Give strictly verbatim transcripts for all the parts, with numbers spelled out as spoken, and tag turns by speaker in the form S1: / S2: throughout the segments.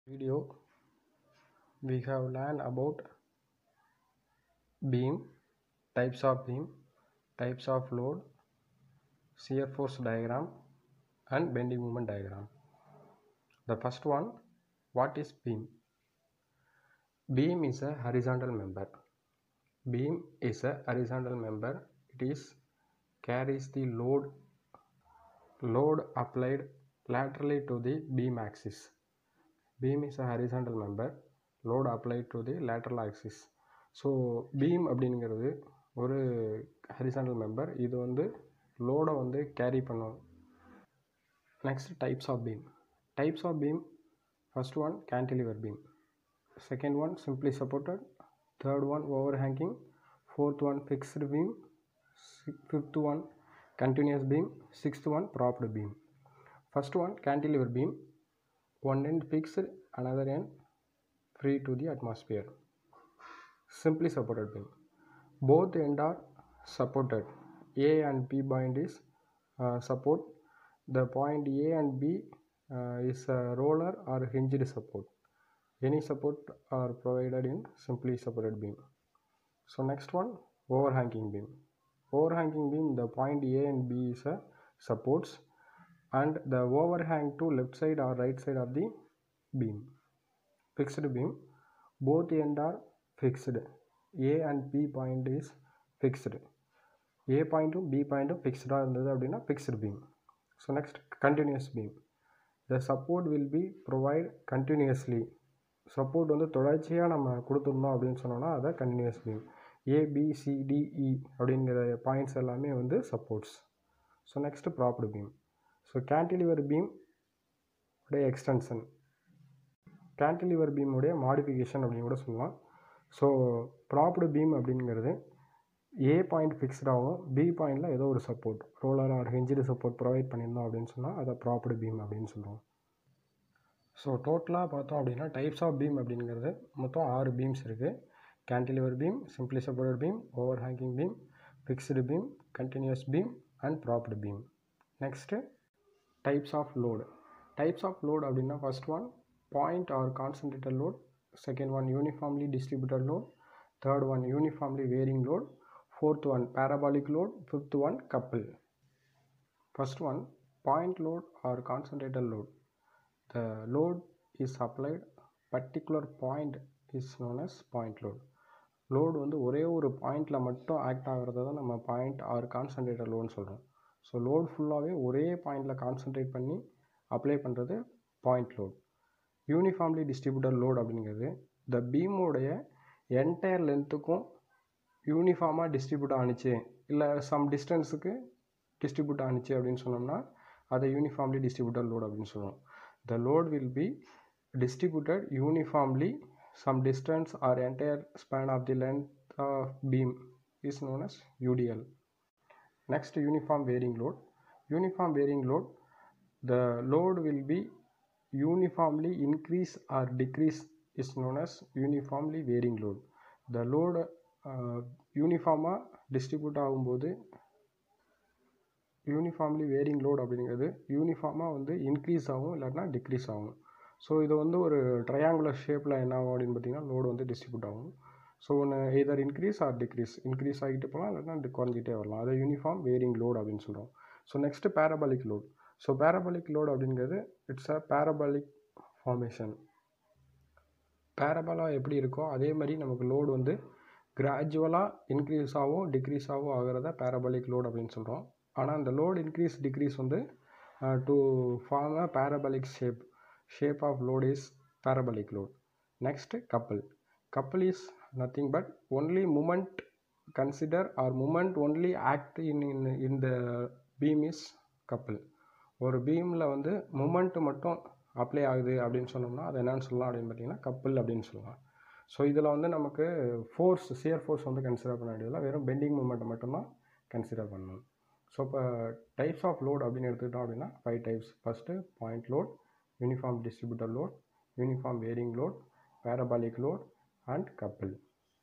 S1: Video we have learned about beam, types of beam, types of load, shear force diagram and bending moment diagram. The first one, what is beam? Beam is a horizontal member. Beam is a horizontal member. It is carries the load load applied laterally to the beam axis. Beam is a horizontal member. Load applied to the lateral axis. So beam அப்படிங்கிறது ஒரு horizontal member. இது வந்து லோடை வந்து carry பண்ணும். Next, types of beam. Types of beam. First one, cantilever beam. Second one, simply supported. Third one, overhanging. Fourth one, fixed beam. Fifth one, continuous beam. Sixth one, propped beam. First one, cantilever beam. One end fixed, another end free to the atmosphere. Simply supported beam. Both ends are supported. A and B point is uh, support. The point A and B uh, is a roller or hinged support. Any support are provided in simply supported beam. So next one, overhanging beam. Overhanging beam, the point A and B is a supports and the overhang to left side or right side of the beam. Fixed beam, both ends are fixed. A and B point is fixed. A point to B point fixed இருந்தது அப்படின்னா fixed beam. So next, continuous beam. The support will be provide continuously. Support வந்து தொடர்ச்சியாக நம்ம கொடுத்துருந்தோம் அப்படின்னு சொன்னோம்னா அதை continuous beam. A, B, C, D, E அப்படிங்கிற பாயிண்ட்ஸ் எல்லாமே வந்து supports. So next propped beam. So cantilever beam உடைய எக்ஸ்டென்ஷன், கேன்டிலிவர் பீமுடைய மாடிஃபிகேஷன் அப்படின்னு கூட சொல்லலாம். ஸோ ப்ராப்டு பீம் அப்படிங்கிறது ஏ பாயிண்ட் ஃபிக்ஸ்டாகவும் பி பாயிண்டில் ஏதோ ஒரு support roller or hinged support provide பண்ணியிருந்தோம் அப்படின்னு சொன்னால் அதை ப்ராப்டு பீம் அப்படின்னு சொல்லுவோம். ஸோ டோட்டலாக பார்த்தோம் அப்படின்னா டைப்ஸ் ஆஃப் பீம் அப்படிங்கிறது மொத்தம் ஆறு பீம்ஸ் இருக்குது. Cantilever beam, simply supported beam, overhanging beam, fixed beam, continuous beam and propped beam. Next types of load. Types of load அப்படின்னா first one point or concentrated load, second one uniformly distributed load, third one uniformly varying load, fourth one parabolic load, fifth one couple. First one, point load or concentrated load. The load is applied particular point is known as point load. Load வந்து ஒரே ஒரு பாயிண்டில் மட்டும் act ஆகிறத தான் நம்ம point or concentrated லோடுன்னு சொல்கிறோம். So load ஃபுல்லாகவே ஒரே பாயிண்டில் கான்சன்ட்ரேட் பண்ணி அப்ளை பண்ணுறது point load. Uniformly distributed load அப்படிங்கிறது த பீமோடைய என்டையர் லென்த்துக்கும் யூனிஃபார்மாக டிஸ்ட்ரிபியூட் ஆனிச்சு இல்லை சம் டிஸ்டன்ஸுக்கு டிஸ்ட்ரிபியூட் ஆனிச்சு அப்படின்னு சொன்னோம்னா அதை யூனிஃபார்ம்லி டிஸ்ட்ரிபியூட்டட் லோட் அப்படின்னு சொல்லுவோம். The load will be distributed uniformly some distance or entire span of the length of beam is known as UDL. Next uniform varying load. Uniform varying load, the load will be uniformly increase or decrease is known as uniformly varying load. The load யூனிஃபார்மாக distribute ஆகும்போது uniformly varying load அப்படிங்கிறது யூனிஃபார்மாக வந்து increase ஆகும் இல்லாட்டினா degrees ஆகும். So இது வந்து ஒரு ட்ரையாங்குலர் ஷேப்பில் என்ன ஆகும் அப்படின்னு பார்த்தீங்கன்னா லோடு வந்து டிஸ்ட்ரிபியூட் ஆகும். ஸோ ஒன்று either increase or decrease, increase ஆகிட்டு போகலாம் இல்லாட்டினா குறைஞ்சிட்டே வரலாம். அதை யூனிஃபார்ம் வேரிங் லோட் அப்படின்னு சொல்கிறோம். So next parabolic load. So parabolic load அப்படிங்கிறது இட்ஸ் அ பேரபாலிக் ஃபார்மேஷன். பேரபாலாக எப்படி இருக்கோ அதே மாதிரி நமக்கு லோடு வந்து கிராஜுவலாக இன்க்ரீஸ் ஆகும் டிக்ரீஸ் ஆகும் ஆகிறத பேரபாலிக் லோட் அப்படின்னு சொல்கிறோம். ஆனால் அந்த லோடு இன்க்ரீஸ் டிக்ரீஸ் வந்து to form a parabolic shape shape of load is parabolic load. Next couple. Couple is nothing but only moment consider or moment only act in in in the beam is couple. ஒரு பீமில் வந்து moment மட்டும் apply ஆகுது அப்படின்னு சொன்னோம்னா அது என்னென்னு சொல்லலாம் அப்படின்னு பார்த்தீங்கன்னா கப்பல் அப்படின்னு சொல்லலாம். ஸோ இதில் வந்து நமக்கு ஃபோர்ஸ் சியர் ஃபோர்ஸ் வந்து கன்சிடர் பண்ண வேண்டியதில்லை, வெறும் பெண்டிங் மூமெண்ட்டை மட்டும்தான் கன்சிடர் பண்ணணும். ஸோ இப்போ டைப்ஸ் ஆஃப் லோட் அப்படின்னு எடுத்துக்கிட்டோம் அப்படின்னா five types. First point load, uniform distributor load, uniform varying load, parabolic load and couple.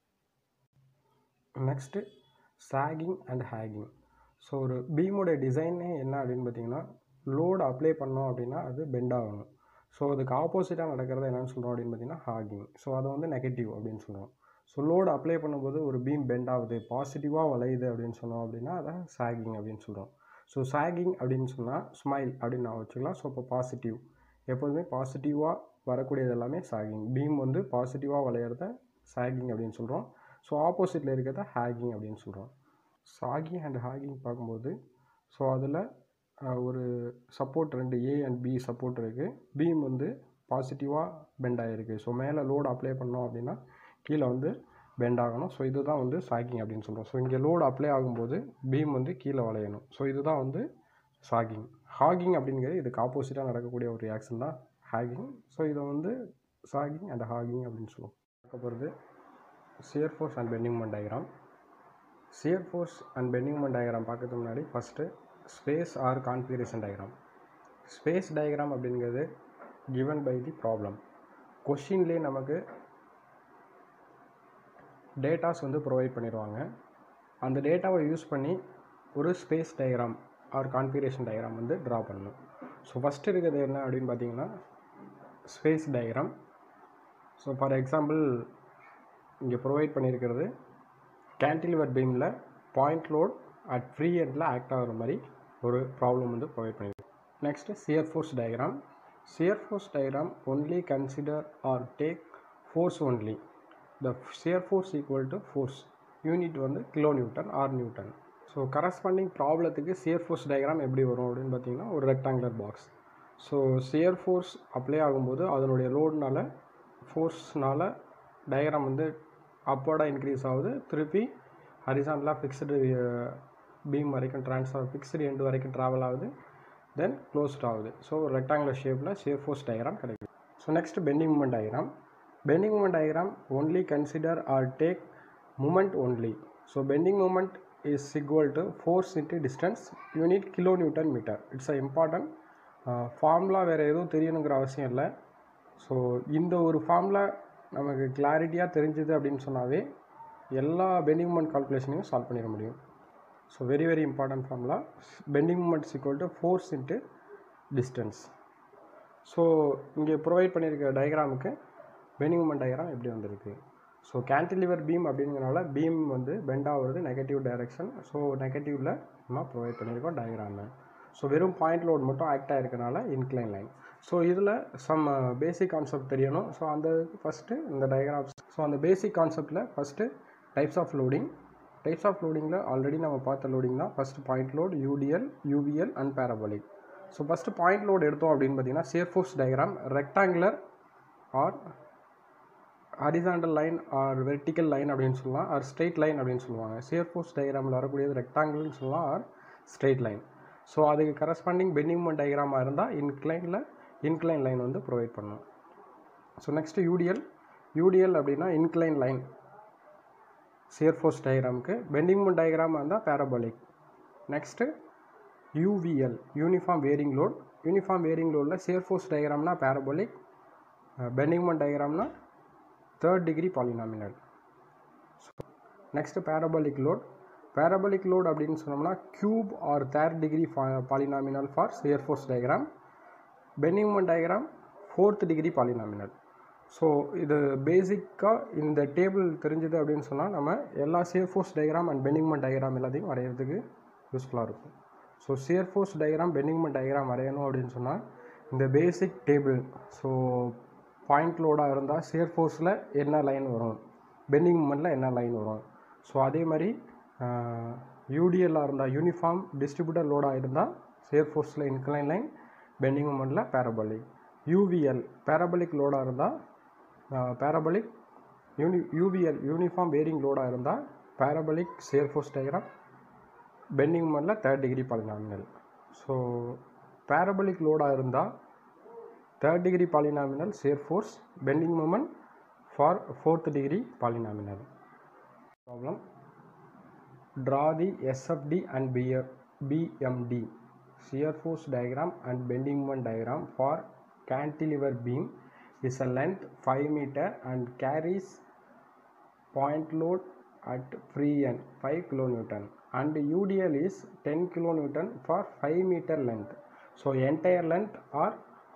S1: Next sagging and hogging. So ஒரு பீமோட டிசைனே என்ன அப்படின்னு பார்த்தீங்கன்னா லோடு அப்ளை பண்ணோம் அப்படின்னா அது பெண்ட் ஆகணும். ஸோ அதுக்கு ஆப்போசிட்டாக நடக்கிறது என்னென்னு சொல்கிறோம் அப்படின்னு பார்த்தீங்கன்னா ஹாகிங். ஸோ அதை வந்து நெகட்டிவ் அப்படின்னு சொல்கிறோம். ஸோ லோடு அப்ளை பண்ணும்போது ஒரு பீம் பெண்ட் ஆகுது, பாசிட்டிவாக வளையுது அப்படின்னு சொன்னோம் அப்படின்னா அதை சாகிங் அப்படின்னு சொல்கிறோம். ஸோ சாகிங் அப்படின்னு சொன்னால் ஸ்மைல் அப்படின்னு நான் வச்சுக்கலாம். ஸோ இப்போ பாசிட்டிவ், எப்போதுமே பாசிட்டிவாக வரக்கூடியது எல்லாமே சாகிங். பீம் வந்து பாசிட்டிவாக வளையிறத சாகிங் அப்படின்னு சொல்கிறோம். ஸோ ஆப்போசிட்டில் இருக்கிறத ஹேகிங் அப்படின்னு சொல்கிறோம். சாகிங் அண்ட் ஹேகிங் பார்க்கும்போது ஸோ அதில் ஒரு சப்போர்ட் ரெண்டு ஏ அண்ட் பி சப்போர்ட் இருக்குது. பீம் வந்து பாசிட்டிவாக பெண்ட் ஆகிருக்கு. ஸோ மேலே லோடு அப்ளை பண்ணோம் அப்படின்னா கீழே வந்து பெண்ட் ஆகணும். ஸோ இதுதான் வந்து சாகிங் அப்படின்னு சொல்கிறோம். ஸோ இங்கே லோடு அப்ளை ஆகும்போது பீம் வந்து கீழே வளையணும். ஸோ இதுதான் வந்து சாகிங். ஹாகிங் அப்படிங்கிறது இதுக்கு ஆப்போசிட்டாக நடக்கக்கூடிய ஒரு ரியாக்ஷன் தான் ஹேகிங். ஸோ இதை வந்து சாகிங் அண்ட் ஹாகிங் அப்படின்னு சொல்லுவோம். பார்க்க போகிறது shear force and bending moment diagram. shear force and bending moment diagram பார்க்கறதுக்கு முன்னாடி first space or configuration diagram. Space diagram அப்படிங்கிறது given by the problem. கொஷின்லேயே நமக்கு டேட்டாஸ் வந்து ப்ரொவைட் பண்ணிடுவாங்க. அந்த டேட்டாவை யூஸ் பண்ணி ஒரு space diagram or configuration diagram வந்து ட்ரா பண்ணணும். ஸோ ஃபஸ்ட்டு இருக்கிறது என்ன அப்படின்னு பார்த்தீங்கன்னா space diagram. So for example இங்கே ப்ரொவைட் பண்ணியிருக்கிறது கேன்டிலிவர் பீமில் பாயிண்ட் லோட் அட் ஃப்ரீ எண்டில் ஆக்ட் ஆகிற மாதிரி ஒரு ப்ராப்ளம் வந்து ப்ரொவைட் பண்ணியிருக்கு. Next shear force diagram. Shear force diagram only consider or take force only. The shear force equal to force, unit வந்து kilo newton or newton. So corresponding ப்ராப்ளத்துக்கு shear force diagram எப்படி வரும் அப்படின்னு பார்த்தீங்கன்னா ஒரு rectangular box. So shear force apply ஆகும்போது அதனுடைய லோடுனால ஃபோர்ஸ்னால் diagram வந்து அப்வர்டாக இன்க்ரீஸ் ஆகுது, திருப்பி ஹரிசாண்டலாக ஃபிக்ஸ்டு பீம் வரைக்கும் ட்ரான்ஸ்ஃபர் ஃபிக்ஸ்டு எண்டு வரைக்கும் ட்ராவல் ஆகுது, தென் க்ளோஸ்ட் ஆகுது. ஸோ ரெக்டாங்குலர் ஷேப்பில் ஷேப் ஃபோர்ஸ் டயக்ராம் கிடைக்கும். So next bending moment diagram. Bending moment diagram only consider or take moment only. So bending moment is equal to force into distance, unit kilo newton meter. It's a important formula. வேறு எதுவும் தெரியணுங்கிற அவசியம் இல்லை. So இந்த ஒரு formula நமக்கு கிளாரிட்டியாக தெரிஞ்சுது அப்படின்னு சொன்னாவே எல்லா பெண்டிங் மூமெண்ட் கால்குலேஷனையும் சால்வ் பண்ணிட முடியும். So very very important formula. Bending moment equal to force into distance. So இங்கே ப்ரொவைட் பண்ணியிருக்க டயக்ராமுக்கு பெண்டிங் மூமெண்ட் டயக்ராம் எப்படி வந்திருக்கு. ஸோ கேன்டிலிவர் பீம் அப்படிங்கிறனால பீம் வந்து பெண்ட் ஆகுறது நெகட்டிவ் டைரெக்ஷன். ஸோ நெகட்டிவில் நம்ம ப்ரொவைட் பண்ணியிருக்கோம் டயக்ராமு. ஸோ வெறும் பாயிண்ட் லோட் மட்டும் ஆக்ட் ஆகிருக்கனால இன்க்ளைன் லைன். ஸோ இதில் சம் பேசிக் கான்செப்ட் தெரியணும். ஸோ அந்த ஃபஸ்ட்டு இந்த டயக்ராம்ஸ். ஸோ அந்த பேசிக் கான்செப்டில் first types of loading. Types of லோடிங்கில் ஆல்ரெடி நம்ம பார்த்த லோடிங் தான். First point load, UDL, UVL and parabolic. So first point load எடுத்தோம் அப்படின்னு பார்த்தீங்கன்னா shear force diagram rectangular or horizontal line or vertical line அப்படின்னு சொல்லலாம், ஆர் ஸ்ட்ரெயிட் லைன் அப்படின்னு சொல்லுவாங்க. ஷியர் ஃபோர்ஸ் டயக்ராமில் வரக்கூடியது ரெக்டாங்கிள்னு சொல்லலாம் ஆர் ஸ்ட்ரெயிட் லைன். ஸோ அதுக்கு கரஸ்பாண்டிங் பெண்டிங் மூமெண்ட் டயக்ராமாக இருந்தால் இன்க்ளைனில் இன்க்ளைன் லைன் வந்து ப்ரொவைட் பண்ணும். So next UDL. யூடிஎல் அப்படின்னா இன்க்ளைன் லைன் ஷியர் ஃபோர்ஸ் டயக்ராமுக்கு. பெண்டிங் மூமெண்ட் டயக்ராமாக இருந்தால் parabolic. Next UVL uniform varying load. Uniform வேரிங் லோடில் ஷியர் ஃபோர்ஸ் டயக்ராம்னா பேரபோலிக், பெண்டிங் மூமெண்ட் டயக்ராம்னா third degree polynomial. So next parabolic load. Parabolic load அப்படின்னு சொன்னோம்னா cube or third degree polynomial for shear force diagram. Bending moment diagram fourth degree polynomial. So இது பேசிக்காக இந்த table தெரிஞ்சது அப்படின்னு சொன்னால் நம்ம எல்லா shear force diagram and bending moment diagram எல்லாத்தையும் வரைகிறதுக்கு யூஸ்ஃபுல்லாக இருக்கும். So shear force diagram bending moment diagram வரையணும் அப்படின்னு சொன்னால் இந்த பேசிக் டேபிள். ஸோ பாயிண்ட் லோடாக இருந்தால் ஷியர் ஃபோர்ஸில் என்ன லைன் வரும், பெண்டிங் மூமெண்ட்டில் என்ன லைன் வரும். ஸோ அதே மாதிரி யூடிஎல்லாக இருந்தால் யூனிஃபார்ம் டிஸ்ட்ரிபியூட்டர் லோடாக இருந்தால் ஷியர் ஃபோர்ஸில் இன்க்ளைன் லைன், பெண்டிங் மூமெண்ட்டில் பேரபோலிக். யூவிஎல் பேரபோலிக் லோடாக இருந்தால் parabolic, uni UVL uniform varying லோடாக இருந்தால் parabolic shear force diagram, bending மூமெண்ட்டில் third degree polynomial. So parabolic லோடாக இருந்தால் third degree polynomial shear force, bending moment for fourth degree polynomial. Problem. Draw the S F D and B M D shear force diagram and bending moment diagram for cantilever beam is a length five meter and carries point load at free end five kilonewton and U D L is ten kilonewton for five meter length. So entire length or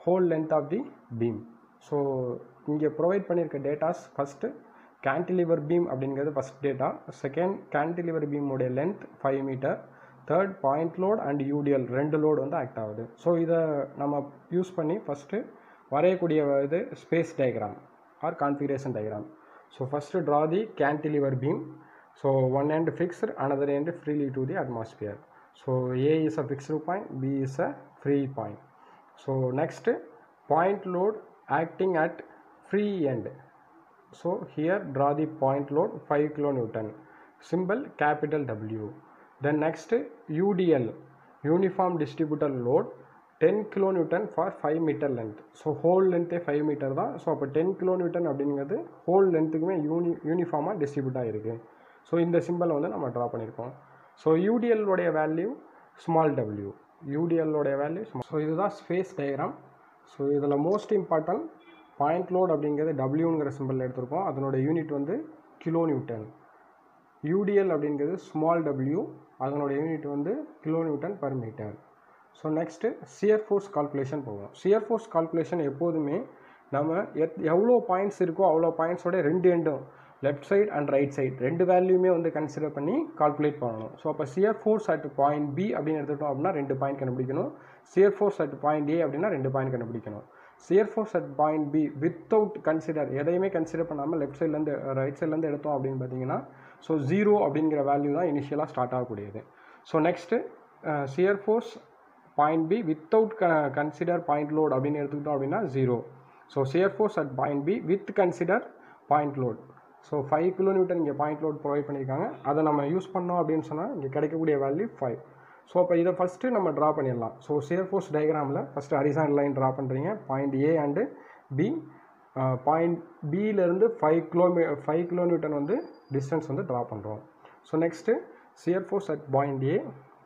S1: whole length of the beam. So இங்கே provide பண்ணியிருக்க datas first cantilever beam அப்படிங்கிறது first data, second cantilever பீமோடைய length five meter, third point load and UDL ரெண்டு load வந்து act ஆகுது. So இதை நம்ம use பண்ணி ஃபஸ்ட்டு வரையக்கூடிய இது space diagram or configuration diagram. So first draw the cantilever beam. So one end fixed, another end freely to the atmosphere. So A is a fixed point, B is a free point. So next, point load acting at free end. So here draw the point load five kilonewton, symbol capital W. Then next, U D L, uniform distributor load, ten kilonewton for five meter length. So whole length five meter தான். So அப்போ ten kilonewton அப்படிங்கிறது whole lengthக்குமே uni யூனிஃபார்மாக distribute ஆகிருக்கு. So இந்த சிம்பிளை வந்து நம்ம ட்ரா பண்ணியிருக்கோம். ஸோ யூடிஎல்லோடைய வேல்யூ ஸ்மால் டபிள்யூ, யூடிஎல்லோடைய வேல்யூ ஸ்மால். ஸோ இதுதான் ஸ்பேஸ் டயக்ராம். ஸோ இதில் மோஸ்ட் இம்பார்ட்டன்ட் பாயிண்ட் லோட் அப்படிங்கிறது டபிள்யூங்கிற சிம்பிள் எடுத்திருக்கோம், அதனோட யூனிட் வந்து கிலோ நியூட்டன். யூடிஎல் அப்படிங்கிறது ஸ்மால் டபிள்யூ, அதனோட யூனிட் வந்து kilo newton per meter. So next shear force calculation போவோம். சியர் ஃபோர்ஸ் கால்குலேஷன் எப்போதுமே நம்ம எத் எவ்வளோ பாயிண்ட்ஸ் இருக்கோ அவ்வளோ பாயிண்ட்ஸோட ரெண்டு எண்டும் left side and right side ரெண்டு வேல்யூமே வந்து கன்சிடர் பண்ணி கால்குலேட் பண்ணணும். ஸோ அப்போ shear force at point B அப்படின்னு எடுத்துட்டோம் அப்படின்னா ரெண்டு பாயிண்ட் கண்டுபிடிக்கணும். Shear force at point A அப்படின்னா ரெண்டு பாயிண்ட் கண்டுபிடிக்கணும். Shear force at point B without consider, எதையுமே கன்சிடர் பண்ணாமல் லெஃப்ட் சைட்லேருந்து ரைட் சைட்லேருந்து எடுத்தோம் அப்படின்னு பார்த்தீங்கன்னா ஸோ ஜீரோ அப்படிங்கிற வேல்யூ தான் இனிஷியலாக ஸ்டார்ட் ஆகக்கூடியது. So next shear force point B without க கன்சிடர் பாயிண்ட் லோட் அப்படின்னு எடுத்துக்கிட்டோம் அப்படின்னா zero. So shear force at point B with consider point load. So five kilo newton இங்கே பாயிண்ட் லோட் ப்ரொவைட் பண்ணியிருக்காங்க, அதை நம்ம யூஸ் பண்ணோம் அப்படின்னு சொன்னால் இங்கே கிடைக்கக்கூடிய வேல்யூ ஃபைவ். ஸோ அப்போ இதை ஃபஸ்ட்டு நம்ம ட்ரா பண்ணிடலாம். ஸோ சியர் ஃபோர்ஸ் டயக்ராமில் ஃபஸ்ட்டு ஹரிசாண்டல் லைன் ட்ரா பண்ணுறீங்க, point A and B. Point பியிலேருந்து five kilo five kilo newton வந்து டிஸ்டன்ஸ் வந்து ட்ரா பண்ணுறோம். So next shear force at point A,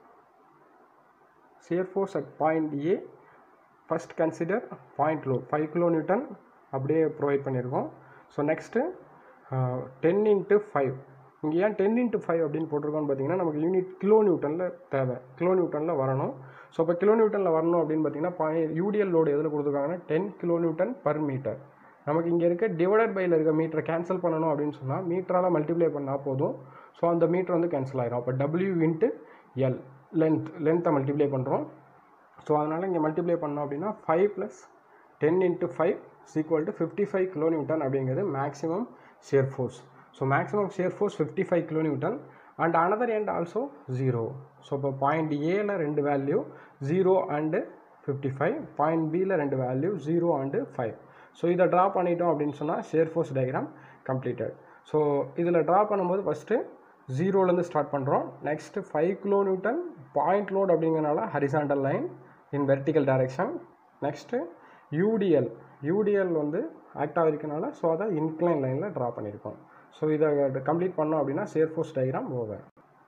S1: shear force at point A first consider point load five kilo newton அப்படியே provide பண்ணியிருக்கோம். So next ten into five, இங்கே ஏன் ten into five அப்படின்னு போட்டிருக்கோன்னு பார்த்தீங்கன்னா நமக்கு யூனிட் கிலோ நியூட்டனில் தேவை, kilo நியூட்டனில் வரணும். So இப்போ கிலோ நியூட்டனில் வரணும் அப்படின்னு பார்த்தீங்கன்னா பாய் யூடிஎல் லோடு எதில் கொடுத்துருக்காங்கன்னா ten kilo newton per meter. நமக்கு இங்கே இருக்க டிவைடட் பையில் இருக்க மீட்டரை கேன்சல் பண்ணணும் அப்படின்னு சொன்னால் மீட்டரால் மல்டிப்ளை பண்ணால் போதும். ஸோ அந்த மீட்டர் வந்து கேன்சல் ஆகிடும். அப்போ டபிள்யூ இன்ட்டு எல் லென்த், லென்த்தை மல்டிப்ளை பண்ணுறோம். ஸோ அதனால் இங்கே மல்டிப்ளை பண்ணோம் அப்படின்னா five plus ten into five equal to fifty five kilo newton அப்படிங்கிறது maximum shear force. So maximum shear force fifty-five kilonewton and another end also zero. So இப்போ point A ல ரெண்டு வேல்யூ zero and fifty-five, point B ல ரெண்டு வேல்யூ zero and five. So இதை draw பண்ணிட்டோம் அப்படின்னு சொன்னால் shear force diagram completed. So இதில் ட்ரா பண்ணும்போது ஃபஸ்ட்டு ஜீரோலேருந்து ஸ்டார்ட் பண்ணுறோம். Next five kilo newton point load அப்படிங்கிறனால horizontal line in vertical direction. Next UDL, UDL வந்து ஆக்டாக இருக்கனால ஸோ அதை இன்க்ளைன் லைனில் ட்ரா பண்ணியிருக்கோம். ஸோ இதை கம்ப்ளீட் பண்ணோம் அப்படின்னா shear force diagram over.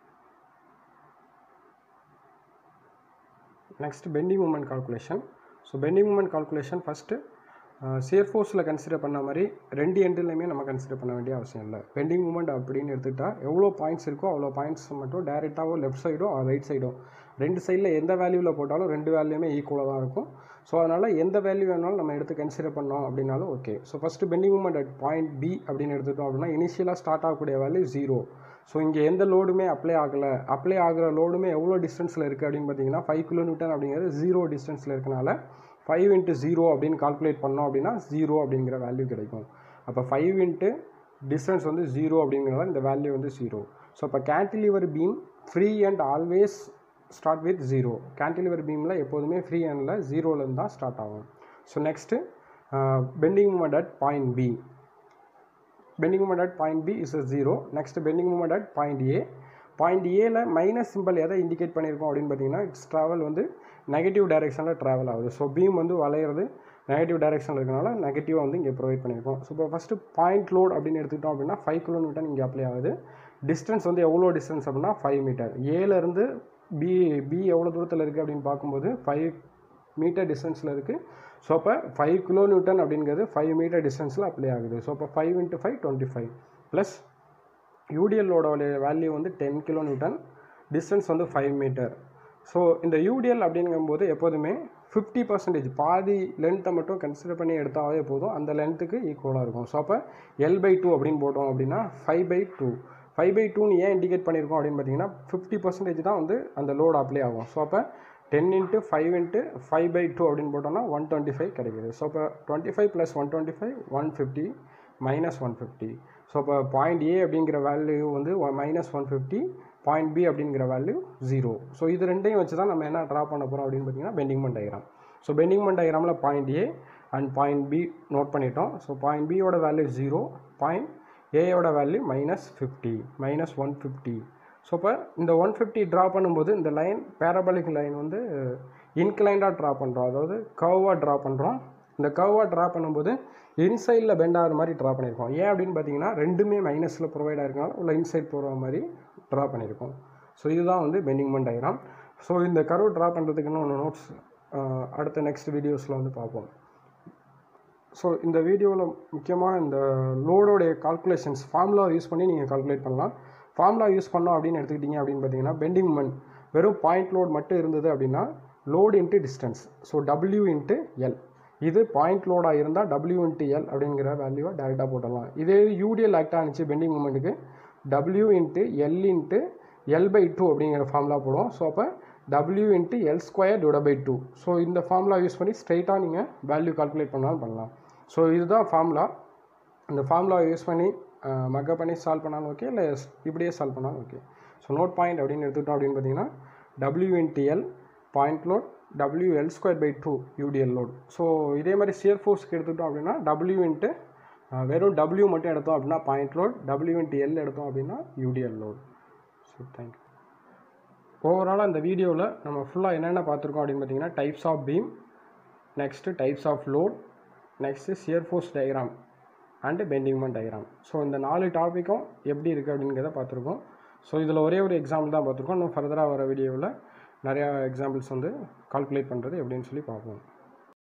S1: Next bending moment calculation. So bending moment calculation first shear forceல கன்சிடர் பண்ண மாதிரி ரெண்டு எண்டுலையுமே நம்ம கன்சிடர் பண்ண வேண்டிய அவசியம் இல்லை. பெண்டிங் மூமெண்ட் அப்படின்னு எடுத்துக்கிட்டால் எவ்வளோ பாயிண்ட்ஸ் இருக்கோ அவ்வளோ பாயிண்ட்ஸ் மட்டும் டேரெக்டாகவோ லெஃப்ட் சைடோ ரைட் சைடோ ரெண்டு சைடில் எந்த வேல்யூவில் போட்டாலும் ரெண்டு வேல்யூமே ஈக்குவலாக தான் இருக்கும். ஸோ அதனால் எந்த வேல்யூ வேணாலும் நம்ம எடுத்து கன்சிடர் பண்ணோம் அப்படின்னாலும் okay. So first bending moment at point B அப்படின்னு எடுத்துட்டோம் அப்படின்னா இனிஷியலாக ஸ்டார்ட் ஆகக்கூடிய வேல்யூ ஜீரோ. ஸோ இங்கே எந்த லோடுமே அப்ளை ஆகலை, அப்ளை ஆகிற லோடுமே எவ்வளோ டிஸ்டன்ஸில் இருக்குது அப்படின்னு பார்த்தீங்கன்னா ஃபைவ் கிலோ நியூட்டன் அப்படிங்கிறது ஜீரோ டிஸ்டன்ஸில் இருக்கனால ஃபைவ் இன்ட்டு ஜீரோ அப்படின்னு கால்குலேட் பண்ணோம் அப்படின்னா ஜீரோ அப்படிங்கிற வேல்யூ கிடைக்கும். அப்போ ஃபைவ் இன்ட்டு டிஸ்டன்ஸ் வந்து ஜீரோ அப்படிங்கிறத இந்த வேல்யூ வந்து ஜீரோ. ஸோ இப்போ cantilever beam free end always start with zero. Cantilever பீமில் எப்போதுமே ஃப்ரீ அண்டில் ஜீரோலேருந்து தான் ஸ்டார்ட் ஆகும். So next bending moment at point B, bending moment at point B is a zero. Next bending moment at point A, point ஏல minus symbol எதை indicate பண்ணியிருக்கோம் அப்படின்னு பார்த்தீங்கன்னா இட்ஸ் ட்ராவல் வந்து நெகட்டிவ் டைரெக்ஷனில் ட்ராவல் ஆகுது. ஸோ பீம் வந்து வளையிறது நெகட்டிவ் டைரெக்ஷனில் இருக்கனால நெகட்டிவாக வந்து இங்கே ப்ரொவைட் பண்ணியிருக்கோம். ஸோ இப்போ ஃபஸ்ட்டு பாயிண்ட் லோட் அப்படின்னு எடுத்துக்கிட்டோம் அப்படின்னா ஃபைவ் கிலோ நியூட்டன் இங்கே அப்ளை ஆகுது. டிஸ்டன்ஸ் வந்து எவ்வளோ டிஸ்டன்ஸ் அப்படின்னா ஃபைவ் மீட்டர். ஏலேருந்து பி பி எவ்வளோ தூரத்தில் இருக்குது அப்படின்னு பார்க்கும்போது ஃபைவ் மீட்டர் டிஸ்டன்ஸில் இருக்குது. ஸோ அப்போ ஃபைவ் கிலோ நியூட்டன் அப்படிங்கிறது ஃபைவ் மீட்டர் டிஸ்டன்ஸில் அப்ளை ஆகுது. ஸோ அப்போ five into five twenty five plus யூடிஎல்லோட வேல்யூ வந்து டென் கிலோ நியூட்டன், டிஸ்டன்ஸ் வந்து ஃபைவ் மீட்டர். ஸோ இந்த யூடிஎல் அப்படிங்கும்போது எப்போதுமே ஃபிஃப்டி பர்சன்டேஜ் பாதி லென்த்தை மட்டும் கன்சிடர் பண்ணி எடுத்தாவே போதும், அந்த லென்த்துக்கு ஈக்குவலாக இருக்கும். ஸோ அப்போ எல் பை டூ அப்படின்னு போட்டோம் அப்படின்னா five by two five by டூன்னு ஏன் இண்டிகேட் பண்ணியிருக்கோம் அப்படின்னு பார்த்தீங்கன்னா ஃபிஃப்டி பர்சன்டேஜ் தான் வந்து அந்த லோடு அப்ளை ஆகும். ஸோ அப்போ ten into five into five by two அப்படின்னு போட்டோம்னா ஒன் டுவெண்ட்டி ஃபைவ் கிடைக்குது. ஸோ இப்போ twenty five plus one twenty five one fifty minus one fifty. So இப்போ பாயிண்ட் ஏ அப்படிங்கிற வேல்யூ வந்து minus one fifty, point B அப்படிங்கிற value zero. So இது ரெண்டையும் வச்சு தான் நம்ம என்ன ட்ரா பண்ண போகிறோம் அப்படின்னு பார்த்தீங்கன்னா bending moment diagram. So bending moment டயக்ராமில் point A and point B note பண்ணிட்டோம். ஸோ பாயிண்ட் பியோட வேல்யூ ஜீரோ, பாயிண்ட் ஏயோட value minus fifty, minus one fifty. So இப்போ இந்த ஒன் ஃபிஃப்டி ட்ரா பண்ணும்போது இந்த லைன் பேரபலிக் லைன் வந்து இன்க்ளைண்டாக ட்ரா பண்ணுறோம், அதாவது கர்வாக ட்ரா பண்ணுறோம். இந்த கர்வாக ட்ரா பண்ணும்போது இன்சைடில் பெண்ட் ஆகிற மாதிரி ட்ரா பண்ணியிருக்கோம். ஏன் அப்படின்னு பார்த்தீங்கன்னா ரெண்டுமே மைனஸில் ப்ரொவைட் ஆகிருக்கனால உள்ள இன்சைட் போகிற மாதிரி ட்ரா பண்ணியிருக்கோம். ஸோ இதுதான் வந்து பெண்டிங் மொமெண்ட் டயக்ராம். ஸோ இந்த கர்வ் ட்ரா பண்ணுறதுக்கு இன்னும் நோட்ஸ் அடுத்த நெக்ஸ்ட் வீடியோஸில் வந்து பார்ப்போம். ஸோ இந்த வீடியோவில் முக்கியமாக இந்த லோடோடைய கால்குலேஷன்ஸ் ஃபார்முலா யூஸ் பண்ணி நீங்கள் கால்குலேட் பண்ணலாம். ஃபார்முலா யூஸ் பண்ணோம் அப்படின்னு எடுத்துக்கிட்டிங்க அப்படின்னு பார்த்தீங்கன்னா பெண்டிங் மொமெண்ட் வெறும் பாயிண்ட் லோட் மட்டும் இருந்தது அப்படின்னா load into distance, so W into L. இது பாயிண்ட் லோடாக இருந்தால் டபிள்யூ இன்ட்டு எல் அப்படிங்கிற வேல்யூவை டேரெக்டாக போட்டுடலாம். இதே யூடிஎல் ஆக்டாக இருந்துச்சு பெண்டிங் மொமெண்ட்டுக்கு W into L into L by two அப்படிங்கிற ஃபார்முலா போடுவோம். ஸோ அப்போ W into L square divide by two. So இந்த ஃபார்முலா யூஸ் பண்ணி ஸ்ட்ரைட்டாக நீங்கள் வேல்யூ கால்குலேட் பண்ணாலும் பண்ணலாம். ஸோ இதுதான் ஃபார்முலா. இந்த ஃபார்முலா யூஸ் பண்ணி மக்கப் பண்ணி சால்வ் பண்ணாலும் ஓகே, இல்லை இப்படியே சால்வ் பண்ணாலும் ஓகே. ஸோ நோட் பாயிண்ட் அப்படின்னு எடுத்துக்கிட்டோம் அப்படின்னு பார்த்தீங்கன்னா W into L point load, W L square by two UDL load. So இதே மாதிரி சியர் ஃபோர்ஸ்க்கு எடுத்துக்கிட்டோம் அப்படின்னா டபிள்யூ இன்ட்டு வெறும் டபிள்யூ மட்டும் எடுத்தோம் அப்படின்னா point load, W into L எடுத்தோம் அப்படின்னா யூடிஎல் லோட். So thank you. ஓவராலாக இந்த வீடியோவில் நம்ம ஃபுல்லாக என்னென்ன பார்த்துருக்கோம் அப்படின்னு பார்த்தீங்கன்னா types of beam, next types of load, next shear force diagram and bending moment diagram. So இந்த நாலு டாப்பிக்கும் எப்படி இருக்குது அப்படிங்கிறத பார்த்துருக்கோம். ஸோ இதில் ஒரே ஒரு எக்ஸாம்பிள் தான் பார்த்துருக்கோம். இன்னும் ஃபர்தராக வர வீடியோவில் நிறையா எக்ஸாம்பிள்ஸ் வந்து கால்குலேட் பண்ணுறது எப்படின்னு சொல்லி பார்ப்போம்.